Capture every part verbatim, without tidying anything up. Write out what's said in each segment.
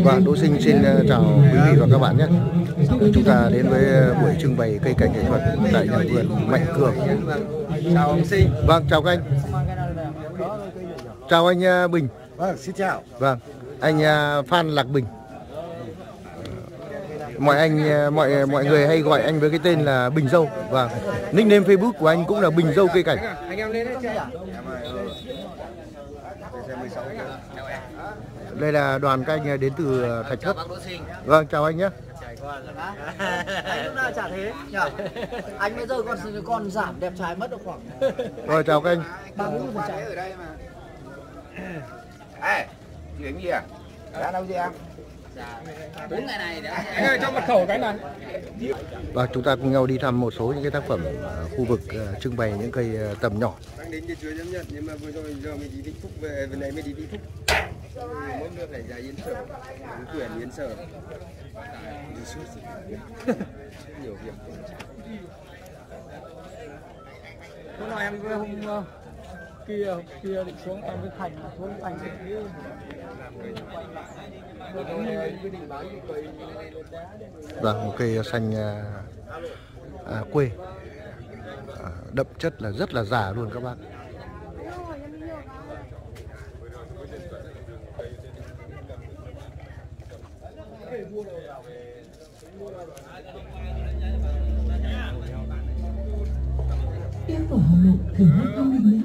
Vâng, Đỗ Sinh xin chào quý vị và các bạn nhé. Chúng ta đến với buổi trưng bày cây cảnh nghệ thuật tại nhà vườn Mạnh Cường. Chào ông Sinh. Vâng, chào các anh. Chào anh Bình. Vâng, xin chào. Vâng, anh Phan Lạc Bình. Mọi anh mọi mọi người hay gọi anh với cái tên là Bình Dâu. Vâng, nickname Facebook của anh cũng là Bình Dâu cây cảnh. Anh em lên đấy. Đây là đoàn các anh đến từ Thạch Thất. Vâng, chào anh nhé. Anh cũng đã chả thế nhỉ? Anh bây giờ còn còn giảm đẹp trai mất được khoảng. Rồi, chào các anh. ba mươi phần trăm ở đây mà. Ê, chuyện gì à? Đã đâu gì em? bốn ngày này Anh ơi, cho mật khẩu cái này. Và chúng ta cùng nhau đi thăm một số những cái tác phẩm uh, khu vực uh, trưng bày những cây uh, tầm nhỏ. Đang đến cái chuối chấp nhận nhưng mà vừa rồi giờ mới đi Vĩnh Phúc về, về này mới đi Vĩnh Phúc. Mỗi nước này ra Yên Sở, quyền Yên Sở. Đi suốt nhiều việc. hôm nay em hôm kia hôm kia định xuống em với Thành xuống Thành kia. Vâng, một cây xanh à, à, quê à, đậm chất là rất là già luôn các bác. Yêu cầu Hà Nội thử hát không nhé.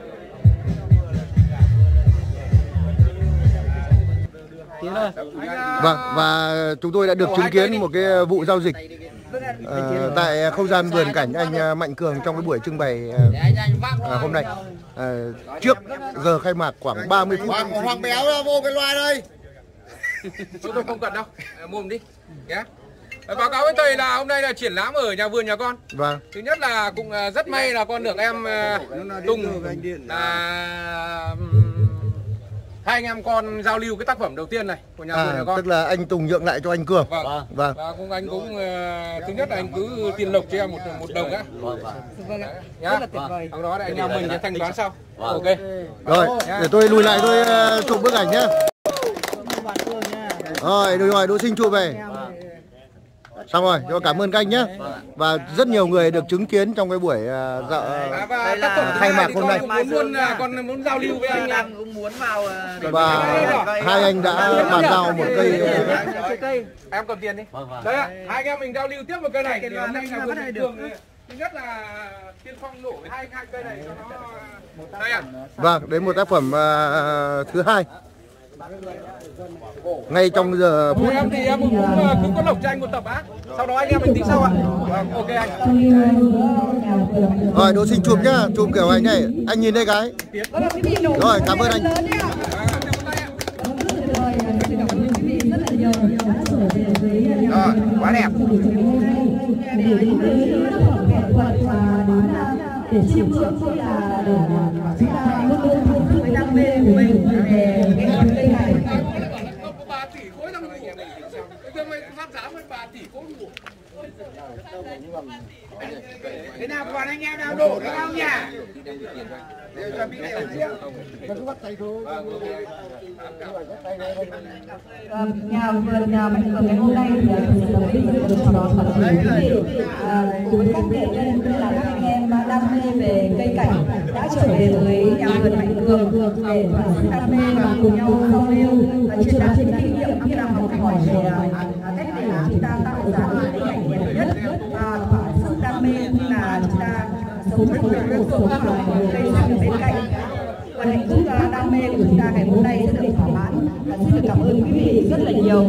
Vâng, và chúng tôi đã được chứng kiến một cái vụ giao dịch uh, tại không gian vườn cảnh anh Mạnh Cường trong cái buổi trưng bày uh, uh, hôm nay. Uh, trước giờ khai mạc khoảng ba mươi phút. Hoàng, Hoàng Béo ra vô cái loa đây. Tôi, tôi không cần đâu, mua đi nhé. Báo cáo với thầy là hôm nay là triển lãm ở nhà vườn nhà con. Vâng. Thứ nhất là cũng rất may là con được em Tùng là hai anh em con giao lưu cái tác phẩm đầu tiên này của nhà à, vườn nhà con. Tức là anh Tùng nhượng lại cho anh Cường. Vâng. Vâng. Và cũng anh cũng thứ nhất là anh cứ tiền lộc cho em một một đồng á. Vâng ạ. Nhá. Rất là tuyệt vời. Sau đó là anh em mình sẽ thanh toán sau. Ok. Rồi, để tôi lùi lại tôi uh, chụp bức ảnh nhé. Rồi, được rồi, Đỗ Sinh chụp về. Xong rồi, cho cảm ơn các anh nhé. Và rất nhiều người được chứng kiến trong cái buổi uh, dạ, à, và tác phẩm khai mạc hôm nay. Muốn luôn còn muốn giao lưu với anh em cũng muốn vào. Và hai anh đã bàn giao một cây. Em cầm tiền đi. Đấy ạ, hai anh em mình giao lưu tiếp một cây này thì hôm nay là vườn được. Thứ nhất là tiên phong nổi hai hai cây này cho nó đây ạ. Vâng, đến một tác phẩm uh, thứ hai. Ngay trong giờ phút em thì em cũng cứ có lộc cho anh một tập á. Sau đó anh em mình tính sau ạ. Vâng, ok anh. Rồi, Đỗ Sinh chụp nhá, chụp kiểu anh này. Anh nhìn đây cái. Rồi, cảm ơn anh. Rồi, quá đẹp. Để chiêm ngưỡng cũng là để chúng ta luôn luôn thưởng thức cái đam mê của mình về nghệ thuật cây này. ba tỷ khối năm nay nhà mình sao? Bây giờ phát giá với ba tỷ khối một. Thế nào còn anh em nào đổ cái nhau nhà? Nhà vườn nhà Mạnh Cường ngày hôm nay thì thực sự là vinh dự được chào đón toàn thể quý vị cùng các nghệ nhân cũng là các anh em đam mê về cây cảnh đã trở về với nhà vườn Mạnh Cường để thưởng thức đam mê và cùng nhau giao lưu và truyền đạt những kinh nghiệm cũng như là học hỏi về cách để chúng ta tạo ra những cái cảnh đẹp nhất và thỏa sức đam mê cũng như là chúng ta sống một cuộc sống của cây xanh bên cạnh. Và hạnh phúc và đam mê của chúng ta ngày hôm nay sẽ được thỏa mãn. Xin được cảm ơn quý vị rất là nhiều.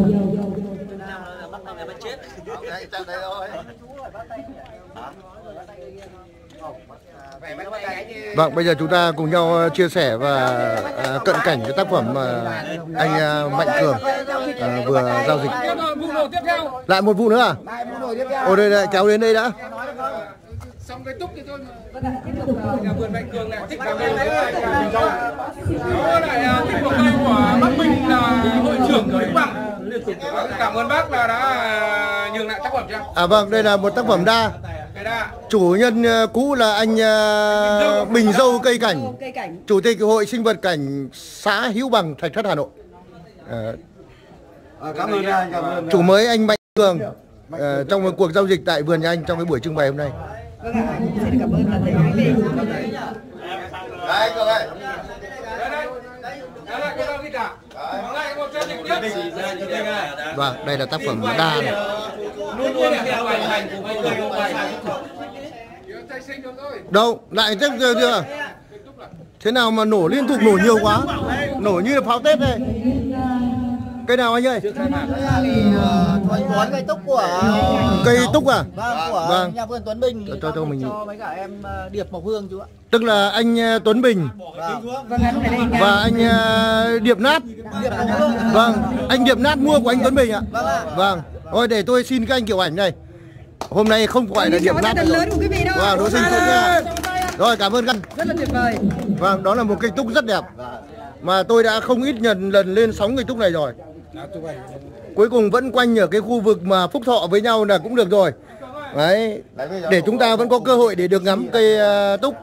Vâng, bây giờ chúng ta cùng nhau chia sẻ và à, cận cảnh cái tác phẩm mà anh à, Mạnh Cường à, vừa giao dịch. Lại một vụ nữa à? Ồ, đây này, kéo đến đây đã. Xong cái túc thì thôi mà. Nhà vườn Mạnh Cường này thích làm cây đấy là Bình Dâu. Đó lại thích một cây của bác Minh là hội trưởng của Vĩnh Bằng. Cảm ơn bác là đã nhường lại tác phẩm cho em. À vâng, đây là một tác phẩm đa. Chủ nhân cũ là anh uh, Bình Dâu cây cảnh, Chủ tịch Hội Sinh vật cảnh xã Hữu Bằng, Thạch Thất, Hà Nội. À, Cảm ơn anh, cảm ơn. Chủ mới anh Mạnh Cường uh, trong một cuộc giao dịch tại vườn nhà anh trong cái buổi trưng bày hôm nay. Vâng ạ, xin cảm ơn toàn thể quý vị. Đây, Cường ơi. Vâng, đây là tác phẩm đa này. Đâu, lại chắc chưa chưa? Thế nào mà nổ liên tục, nổ nhiều quá, nổ như là pháo Tết này. Cây nào anh ơi? Anh Tuấn cây túc của Cây túc à? Vâng, của Vâng. nhà vườn Tuấn Bình. Cho cho mình cho mấy cả em Điệp Mộc Hương chú ạ. Tức là anh Tuấn Bình và anh Điệp Nát. Điệp Mộc Hương. Vâng, anh Điệp Nát mua của anh Tuấn Bình ạ. Vâng. Thôi để tôi xin các anh kiểu ảnh này. Hôm nay không gọi là Điệp Nát lớn của quý vị đâu. Vâng, đối sinh chúc nha. Rồi, cảm ơn anh. Rất là tuyệt vời. Vâng, đó là một cây túc rất đẹp. Mà tôi đã không ít nhận lần lên sóng cây túc này rồi. Cuối cùng vẫn quanh ở cái khu vực mà Phúc Thọ với nhau là cũng được rồi. Đấy, để chúng ta vẫn có cơ hội để được ngắm cây uh, túc.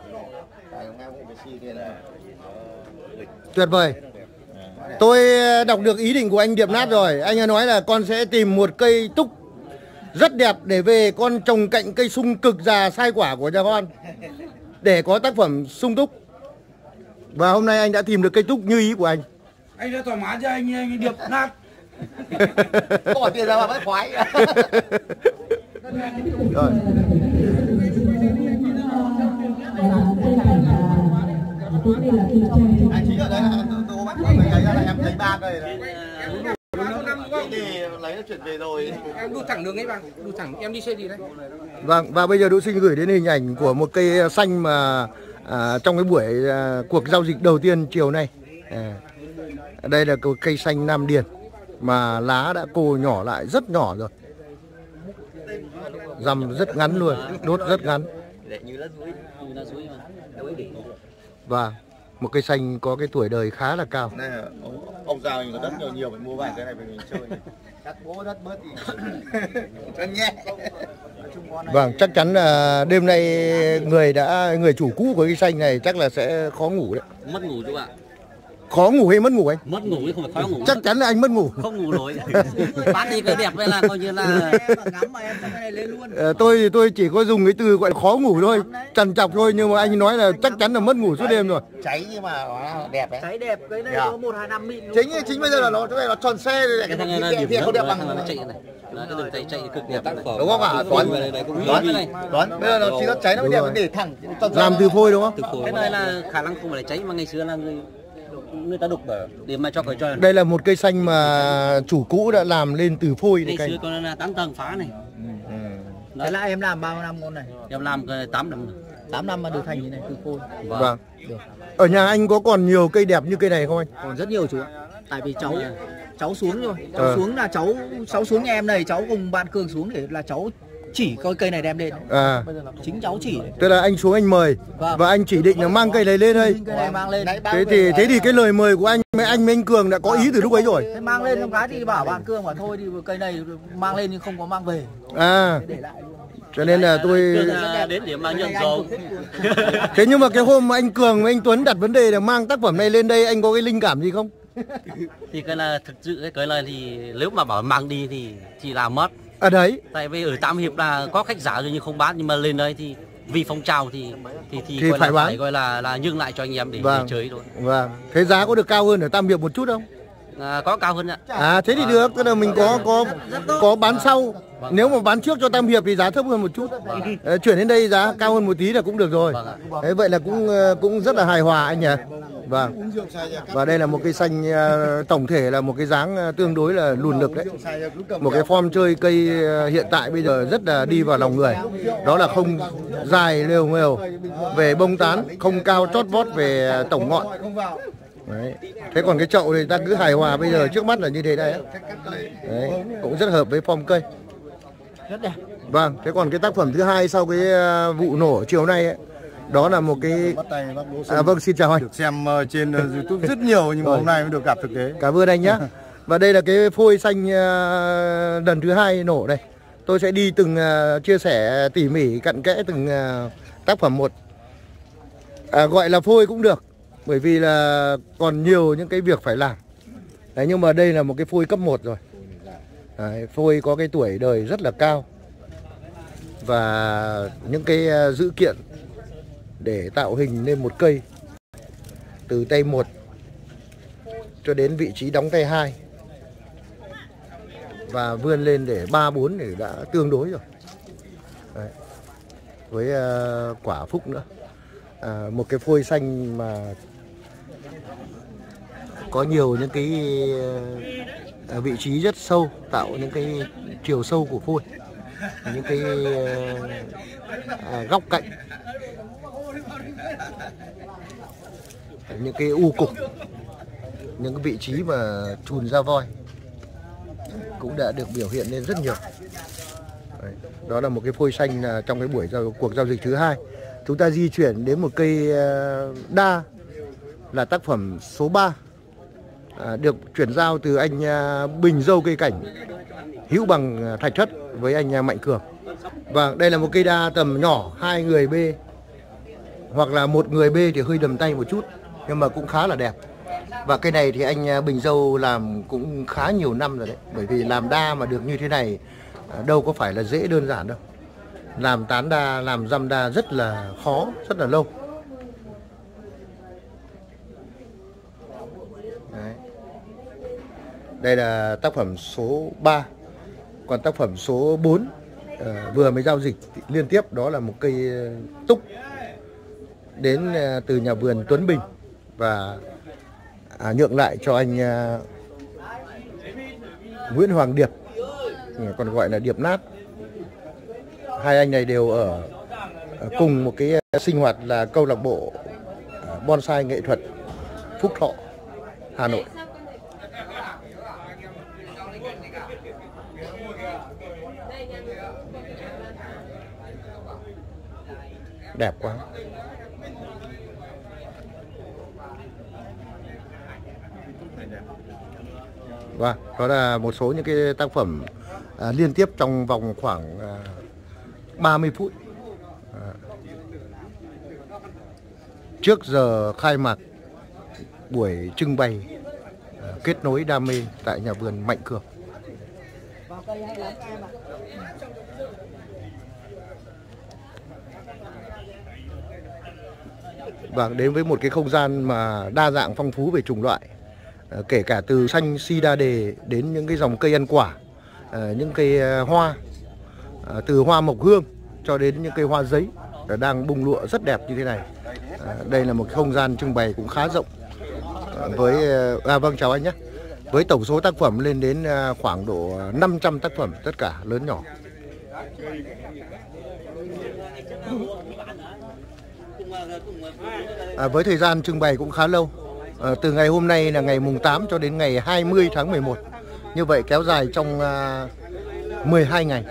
Tuyệt vời. Tôi đọc được ý định của anh Điệp Nát rồi. Anh ấy nói là con sẽ tìm một cây túc rất đẹp để về con trồng cạnh cây sung cực già sai quả của nhà con, để có tác phẩm sung túc. Và hôm nay anh đã tìm được cây túc như ý của anh. Anh đã thoải mái cho anh, anh Điệp Nát. Có tiền ra mà vẫn khoái. Rồi. Anh chính ở đây là tôi bắt lấy ra là em lấy ba cây đấy. Thì lấy nó chuyển về rồi. Em đu thẳng đường ấy bạn, đu thẳng em đi xe gì đấy. Vâng, và bây giờ Đỗ Sinh gửi đến hình ảnh của một cây xanh mà à, trong cái buổi à, cuộc giao dịch đầu tiên chiều nay. À, đây là cây xanh Nam Điền mà lá đã cô nhỏ lại rất nhỏ rồi. Rằm rất ngắn luôn, đốt rất ngắn. Và một cây xanh có cái tuổi đời khá là cao. Đây là ông, ông giàu có đất nhiều nhiều phải mua vài cái này về mình chơi. Cắt bố đất bớt thì cho nhẹ. Vâng, chắc chắn là đêm nay người đã người chủ cũ của cây xanh này chắc là sẽ khó ngủ đấy. Mất ngủ chú ạ. Khó ngủ hay mất ngủ anh? Mất ngủ chứ không phải khó ngủ. Chắc chắn là anh mất ngủ. Không ngủ nổi. Bán đi cái đẹp đây là coi như là ngắm mà em này lên luôn. À, tôi thì tôi chỉ có dùng cái từ gọi là khó ngủ thôi, trằn trọc thôi, nhưng mà anh nói là chắc chắn là mất ngủ suốt đêm rồi. Cháy nhưng mà đẹp đấy. Cháy đẹp, cái này có một hai năm mịn. Chính chính bây giờ là nó cái này nó tròn xe rồi. Cái thằng này là điểm không đẹp bằng nó chạy này. Là cái đường chạy chạy cực đẹp tác phẩm. Đúng không ạ? Toán Toán cái này. Toán bây giờ nó chỉ nó cháy nó đẹp để thẳng. Làm từ phôi đúng không? Từ phôi. Cái này là khả năng không phải là cháy mà ngày xưa là người người ta đục ở để mà cho cái cho. Đây là một cây xanh mà chủ cũ đã làm lên từ phôi ngày xưa còn là tám tầng phá này. Ừ. Thế là em làm bao nhiêu năm con này? Em làm tám năm. tám năm mà được thành như này từ phôi. Vâng. Vâng. Ở nhà anh có còn nhiều cây đẹp như cây này không anh? Còn rất nhiều chú ạ. Tại vì cháu cháu xuống rồi, cháu à. xuống là cháu cháu xuống nhà em này, cháu cùng bạn Cường xuống để là cháu chỉ coi cây này đem lên. À. Chính cháu chỉ. Tức là anh xuống anh mời. Vâng. Và anh chỉ định là mang cây này lên đây. Cây này mang lên. Thế thì thế thì cái lời mời của anh với anh với anh Cường đã có ý từ lúc ấy rồi. Thế mang lên xong cái thì bảo bạn Cường bảo thôi thì cây này mang lên nhưng không có mang về. À. Để lại luôn. Cho nên là tôi đến điểm mà nhận rồi. Thế nhưng mà cái hôm mà anh Cường với anh Tuấn đặt vấn đề là mang tác phẩm này lên đây, anh có cái linh cảm gì không? Thì cái là thực sự cái lời thì nếu mà bảo mang đi thì thì là mất. À đấy. Tại vì ở Tam Hiệp là có khách giả rồi nhưng không bán, nhưng mà lên đây thì vì phong trào thì thì thì, thì gọi phải là bán. Phải gọi là là nhưng lại cho anh em để, vâng. để chơi thôi. Vâng. Thế giá có được cao hơn ở Tam Hiệp một chút không? À, có cao hơn ạ. À thế thì được, tức là mình có có có bán sau. Vâng. Nếu mà bán trước cho Tam Hiệp thì giá thấp hơn một chút. Vâng. À, chuyển đến đây giá cao hơn một tí là cũng được rồi. Vâng. Thế vậy là cũng cũng rất là hài hòa anh nhỉ. Vâng. Và đây là một cây xanh uh, tổng thể là một cái dáng uh, tương đối là lùn lực đấy. Một cái form chơi cây uh, hiện tại bây giờ rất là đi vào lòng người. Đó là không dài lều nghều về bông tán, không cao chót vót về uh, tổng ngọn. Đấy. Thế còn cái chậu thì ta cứ hài hòa bây giờ trước mắt là như thế này. Đấy. Cũng rất hợp với form cây. Rất đẹp. Vâng, thế còn cái tác phẩm thứ hai sau cái uh, vụ nổ chiều nay ấy, đó là một cái à, vâng xin chào anh. Được xem trên YouTube rất nhiều nhưng mà hôm nay mới được gặp thực tế. Cảm ơn anh nhé. Và đây là cái phôi xanh uh, lần thứ hai nổ đây. Tôi sẽ đi từng uh, chia sẻ tỉ mỉ cặn kẽ từng uh, tác phẩm một. À, gọi là phôi cũng được, bởi vì là còn nhiều những cái việc phải làm. Đấy, nhưng mà đây là một cái phôi cấp một rồi. Đấy, phôi có cái tuổi đời rất là cao và những cái dữ kiện để tạo hình nên một cây từ tay một cho đến vị trí đóng tay hai và vươn lên để ba bốn thì đã tương đối rồi. Đấy. Với uh, quả phúc nữa, à, một cái phôi xanh mà có nhiều những cái uh, vị trí rất sâu, tạo những cái chiều sâu của phôi, những cái uh, uh, góc cạnh, những cái u cục, những cái vị trí mà chùn ra voi cũng đã được biểu hiện lên rất nhiều. Đấy, đó là một cái phôi xanh trong cái buổi giao, cuộc giao dịch thứ hai. Chúng ta di chuyển đến một cây đa là tác phẩm số ba, à, được chuyển giao từ anh Bình Dâu Cây Cảnh hữu bằng Thạch Thất với anh Mạnh Cường. Và đây là một cây đa tầm nhỏ, hai người bê hoặc là một người bê thì hơi đầm tay một chút, nhưng mà cũng khá là đẹp. Và cây này thì anh Bình Dâu làm cũng khá nhiều năm rồi đấy. Bởi vì làm đa mà được như thế này đâu có phải là dễ đơn giản đâu. Làm tán đa, làm dăm đa rất là khó, rất là lâu. Đấy. Đây là tác phẩm số ba. Còn tác phẩm số bốn uh, vừa mới giao dịch liên tiếp, đó là một cây túc đến uh, từ nhà vườn Tuấn Bình và à, nhượng lại cho anh uh, Nguyễn Hoàng Điệp, còn gọi là Điệp Nát. Hai anh này đều ở, ở cùng một cái sinh hoạt là câu lạc bộ bonsai nghệ thuật Phúc Thọ, Hà Nội. Đẹp quá. Và đó là một số những cái tác phẩm à, liên tiếp trong vòng khoảng à, ba mươi phút à, trước giờ khai mạc buổi trưng bày à, kết nối đam mê tại nhà vườn Mạnh Cường. Và đến với một cái không gian mà đa dạng phong phú về chủng loại, à, kể cả từ xanh si đa đề đến những cái dòng cây ăn quả, à, những cây hoa, à, từ hoa mộc hương cho đến những cây hoa giấy đang bung lụa rất đẹp như thế này. À, đây là một không gian trưng bày cũng khá rộng, à, với à, vâng chào anh nhé, với tổng số tác phẩm lên đến à, khoảng độ năm trăm tác phẩm tất cả lớn nhỏ. À, với thời gian trưng bày cũng khá lâu, à, từ ngày hôm nay là ngày mùng tám cho đến ngày hai mươi tháng mười một, như vậy kéo dài trong à, mười hai ngày.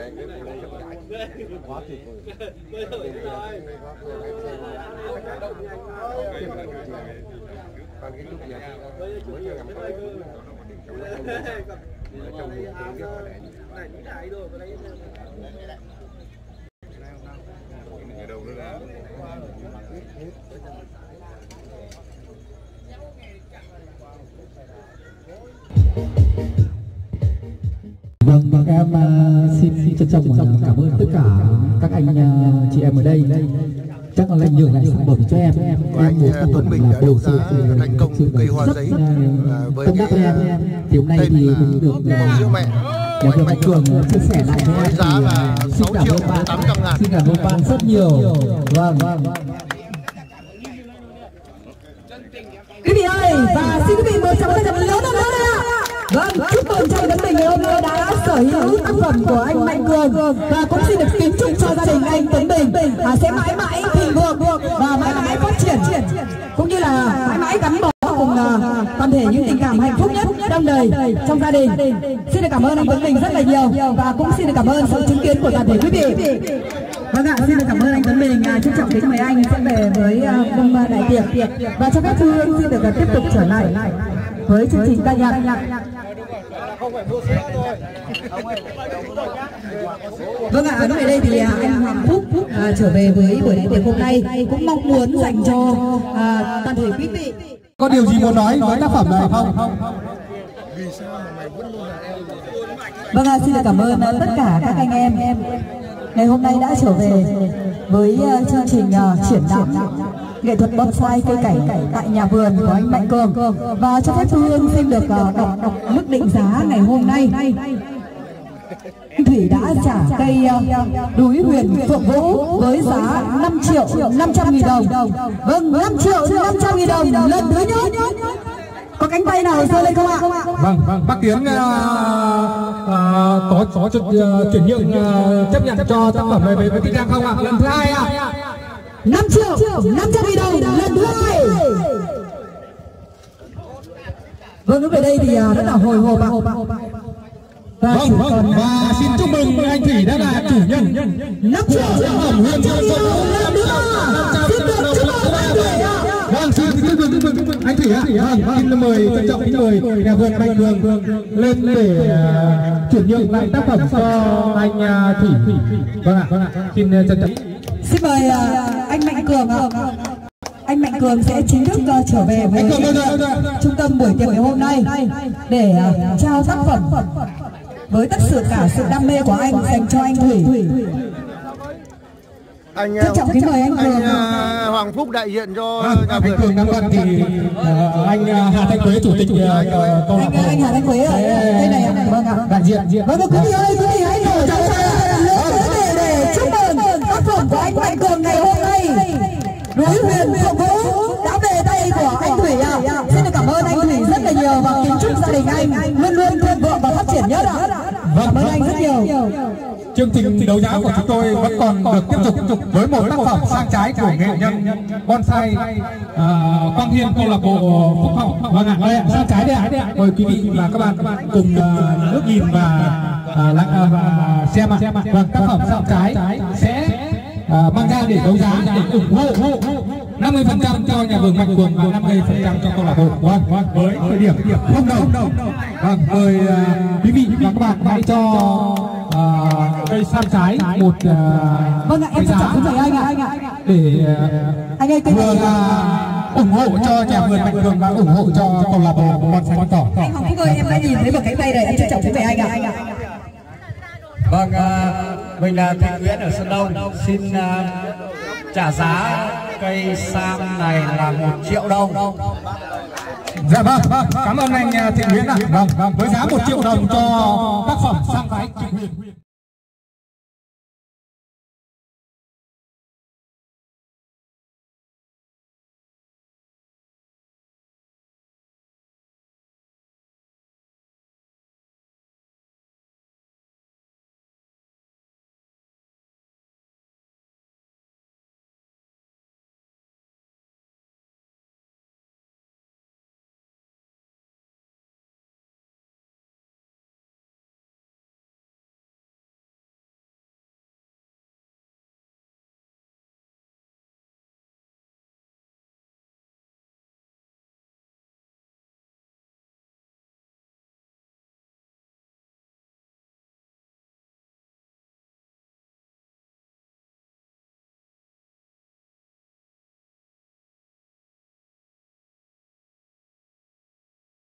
Vâng, và các em uh, xin, xin trân trọng uh, cảm ơn tất cả các anh uh, chị em ở đây. Chắc là lại nhường lại sản phẩm cho em. Em muốn Tuấn Bình đã đấu giá thành công cây hoa giấy với tâm đắc em. Thì hôm nay thì mình được nhà vườn Mạnh Cường chia sẻ lại với em. Giá là sáu triệu tám trăm ngàn. Xin cảm ơn bạn rất nhiều. Vâng, vâng. Quý vị ơi, và xin quý vị mời chào các bạn lớn hơn nữa đây ạ. Vâng, chúc mừng cho Tuấn Bình ngày hôm nay đã sở hữu tác phẩm của anh Mạnh Cường, và cũng xin được kính chúc cho gia đình anh Tuấn Bình à, sẽ mãi mãi thịnh vượng và mãi mãi phát triển, cũng như là mãi mãi gắn bó cùng uh, toàn thể những tình cảm hạnh phúc nhất trong đời trong gia đình. Xin được cảm ơn anh Tuấn Bình rất là nhiều, và cũng xin được cảm ơn sự chứng kiến của toàn thể quý vị. Vâng ạ, xin được cảm ơn anh Tuấn Bình. Trân trọng kính mời anh sẽ về với vùng uh, đại tiệc, và cho phép Thu Hương xin được uh, tiếp tục trở lại với chương trình ca nhạc. Vâng ạ, lúc này đây thì anh Hoàng Phúc à, trở về với buổi đại tiệc hôm nay cũng mong muốn dành cho à, toàn thể quý vị. Có điều gì muốn nói với tác phẩm này không? Vì sao mà mày vẫn luôn là em? Vâng, xin được cảm ơn tất cả các anh em ngày hôm nay đã trở về với chương trình triển lãm nghệ thuật bonsai cây cảnh tại nhà vườn của anh Mạnh Cường. Và cho phép Thu Hương xin được đọc, đọc mức định giá ngày hôm nay. Anh Thủy đã trả cây đúi huyền Phượng Vũ với giá năm triệu năm trăm nghìn đồng. Vâng, năm triệu năm trăm nghìn đồng lần thứ nhất. Có cánh tay nào giơ lên không ạ? Vâng, vâng, bác Tiến uh, uh, có có uh, chuyển nhượng uh, chấp nhận cho tác phẩm này với với Tinh Giang không ạ? Lần thứ hai ạ. năm triệu năm trăm nghìn đồng lần thứ hai. Vâng, lúc về đây thì uh, rất là hồi hộp ạ. Và vâng, vâng, và xin chúc mừng anh Thủy đã là chủ nhân năm triệu năm trăm nghìn đồng lần thứ ba. Xin được chúc mừng anh Thủy ạ. Vâng, xin chúc mừng chúc mừng anh Thủy ạ. Vâng, xin mời trân trọng kính mời nhà vườn Mạnh Cường lên để uh, chuyển nhượng lại tác phẩm cho anh uh, Thủy. Vâng ạ, vâng ạ. Xin trân trọng. Xin mời uh, anh Mạnh Cường ạ. Anh Mạnh Cường sẽ chính thức uh, trở về với trung tâm buổi tiệc ngày hôm nay để uh, trao tác phẩm với tất sự cả sự đam mê của anh dành cho anh Thủy. Anh trân trọng kính mời anh Cường. Anh uh, Hoàng Phúc đại diện cho à, nhà vườn. Anh Cường đang bận thì uh, anh uh, Hà Thanh Quế chủ tịch uh, anh, anh, anh Hà Thanh Quế ở đây này ạ. Vâng ạ. Đại diện diện. Vâng, quý vị ơi, quý vị hãy ngồi trong để để chúc mừng tác phẩm của anh Mạnh Cường ngày hôm nay. Núi huyền Phượng Vũ đã về tay của anh Thủy ạ. Xin được cảm ơn anh Thủy rất là nhiều và kính chúc gia đình anh luôn luôn thịnh vượng và phát triển nhất ạ. Cảm ơn anh rất nhiều. Chương trình đấu giá của chúng tôi vẫn còn được tiếp tục với một tác phẩm sang trái của nghệ nhân bonsai uh, Quang Hiên câu lạc bộ Phúc Hậu. Vâng ạ, đây ạ, sang trái đây ạ. Mời quý vị và các bạn các bạn cùng uh, nước nhìn và uh, uh, và xem ạ. Vâng, tác phẩm sang trái sẽ uh, mang ra để đấu giá để ủng hộ năm mươi phần trăm cho nhà vườn Mạnh Cường và năm mươi phần trăm cho câu lạc bộ. Vâng, vâng, với thời điểm không đồng. Vâng, mời uh, quý vị và các bạn hãy cho uh, cây sang trái một uh, vâng ạ, em trân trọng kính mời anh ạ. Để uh, anh ơi, cây vừa là ủng hộ cho nhà vườn Mạnh Cường và ủng hộ cho câu lạc bộ bonsai Con Cỏ. Anh Hoàng Phúc ơi, em đã nhìn thấy một cánh tay rồi, em trân trọng kính mời anh ạ. Vâng, uh, mình là Thành Nguyễn ở Sơn Đông, xin uh, trả giá cây sam này là một triệu đồng. Dạ vâng, vâng, cảm ơn anh Thị Nguyễn ạ. Vâng, vâng, với giá một triệu đồng cho tác phẩm sang trái Trịnh Huyền.